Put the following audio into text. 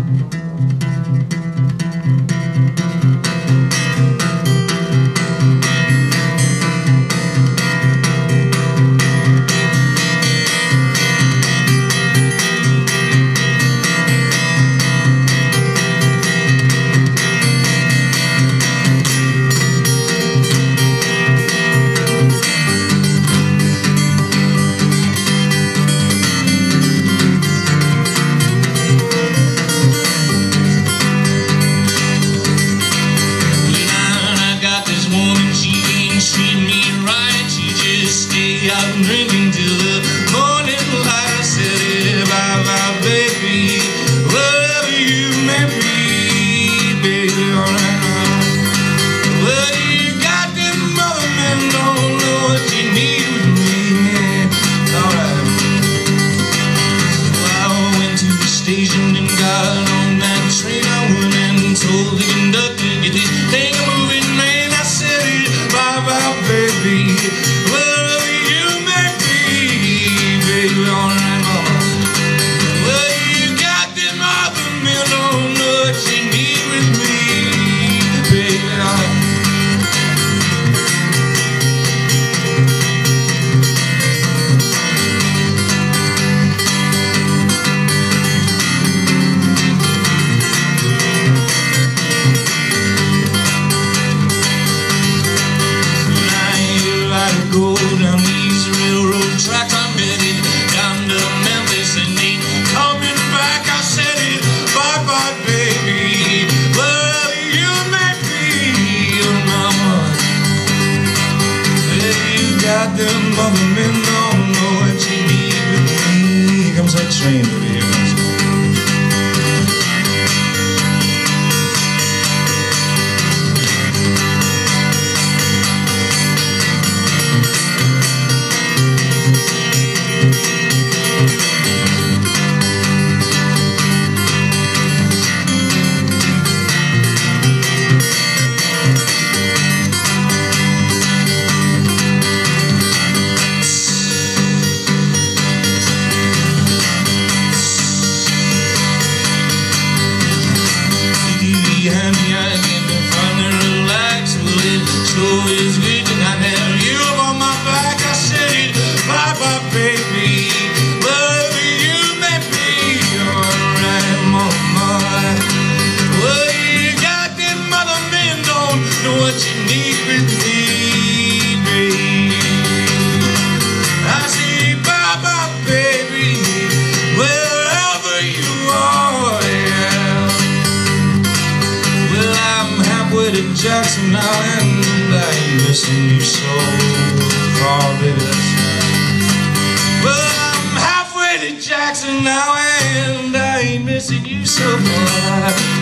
I'm drinking till the morning light. I said, hey, bye-bye, baby, wherever you may be, baby, alright. Well, you got them mother men don't know what you need with me, yeah, alright. Well, I went to the station and got on that train. I went and told the conductor, get this thing moving, man. I said, hey, bye-bye, baby, alright, mama. Well, you got them other men, don't know what you need with me, baby. Now you like to go down these railroad tracks. I'm headed down to Memphis and ain't coming back. I said it, bye-bye, baby, wherever you may be, oh mama. Well, you got them other men don't know what you need with me. Here comes that train, baby. It's good to not have you up on my back. I said it, bye-bye, baby, wherever you may be, alright, mama. Well, you got them other men don't know what you need with me, baby. I say, bye-bye, baby, wherever you are, yeah. Well, I'm halfway to Jackson now, and I ain't missing you so far, baby, that's right. Well, I'm halfway to Jackson now, and I ain't missing you so far.